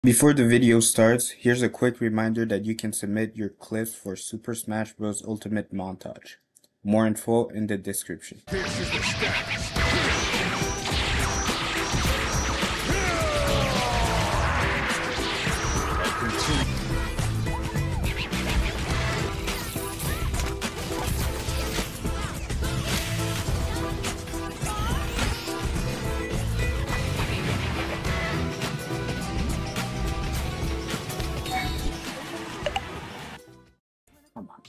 Before the video starts, here's a quick reminder that you can submit your clips for Super Smash Bros. Ultimate Montage. More info in the description. This is the stats. Come on.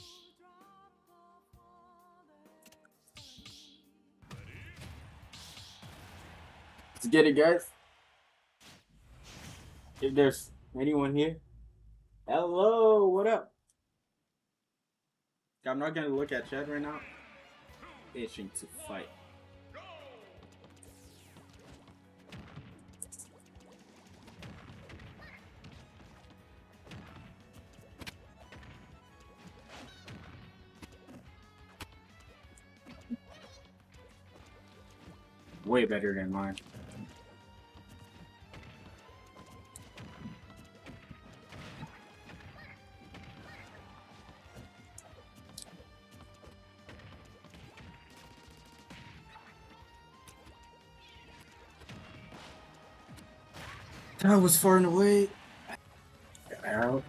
Let's get it, guys. If there's anyone here. Hello, what up? I'm not gonna look at chat right now. Itching to fight. Way better than mine. That was far and away. Arrow.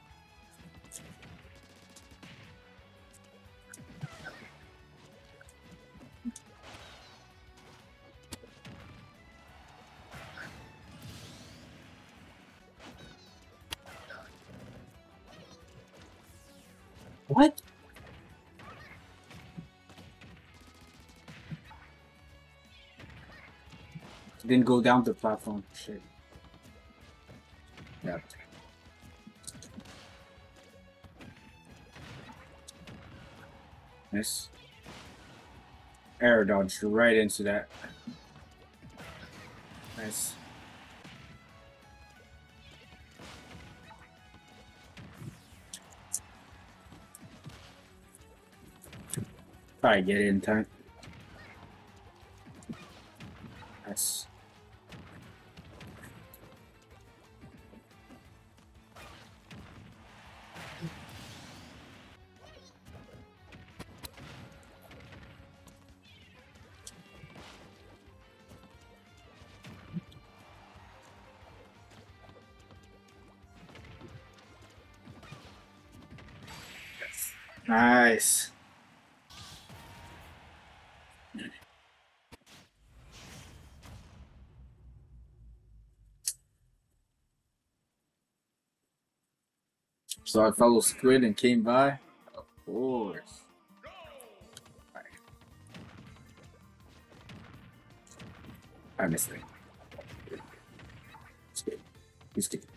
What? Didn't go down the platform. Shit. Yep. Nice. Air dodged right into that. Nice. Probably get it in time. Nice. Nice. So I followed Squid and came by. Of course. Right. I missed it. Squid. He's good.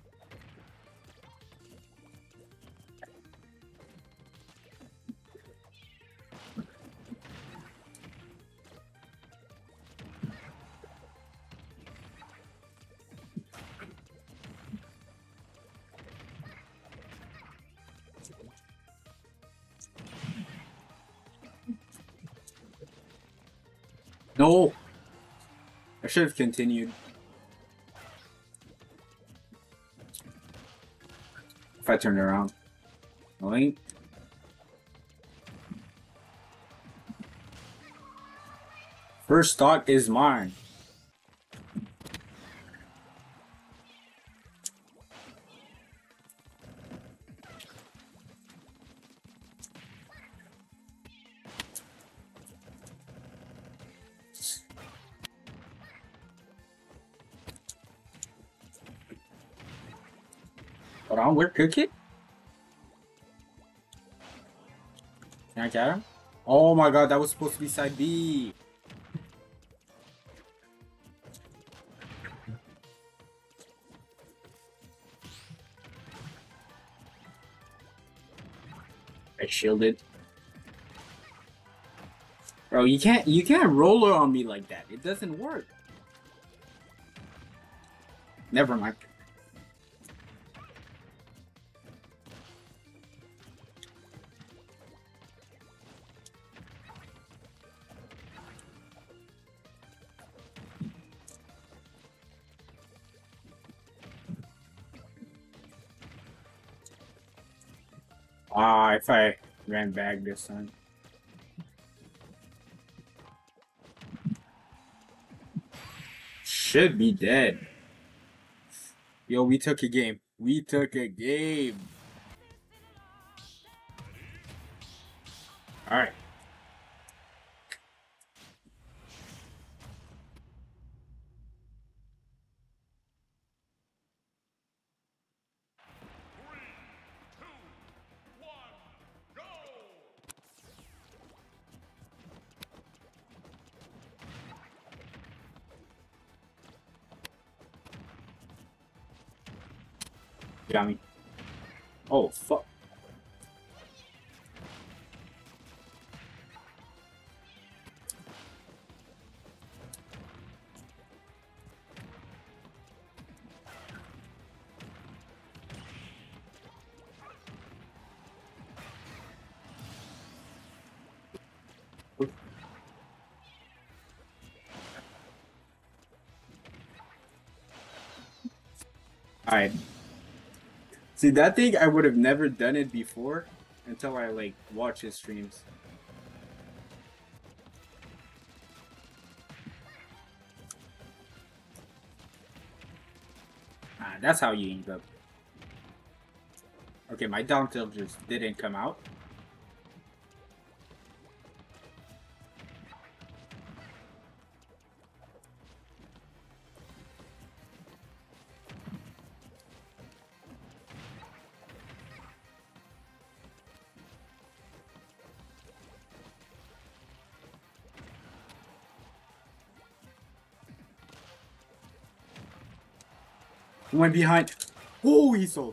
No! I should have continued. If I turned around. Right? First stock is mine. Hold on, where cook it? Can I get him? Oh my god, that was supposed to be side B. I shielded. Bro, you can't roller on me like that. It doesn't work. Never mind. Ah, if I ran back this time. Should be dead. Yo, we took a game. We took a game. Alright. Got me. Oh, fuck. Alright. See, that thing, I would have never done it before until I, like, watch his streams. Ah, that's how you end up. Okay, my down tilt just didn't come out. Went behind. Oh, he sold.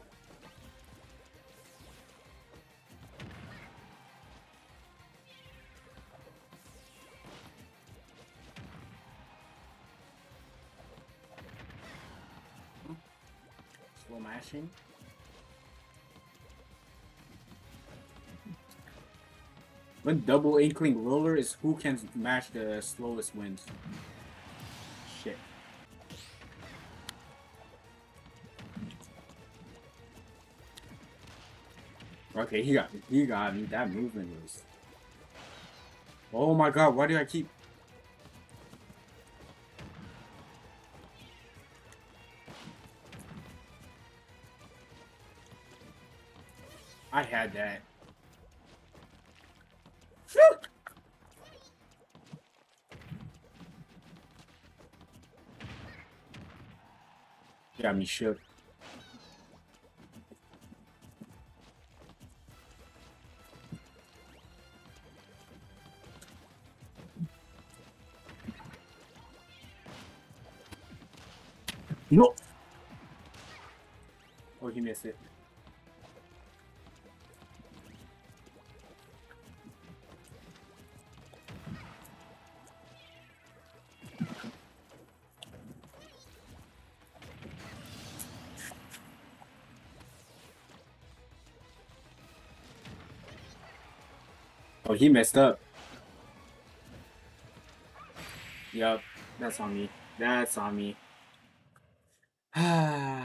Slow mashing. When double inkling roller is who can mash the slowest wins. Shit. Okay, he got me. That movement was. Oh my god, why do I keep? I had that. Got me shook. No. Oh, he missed it. Oh, he messed up. Yup, that's on me. That's on me.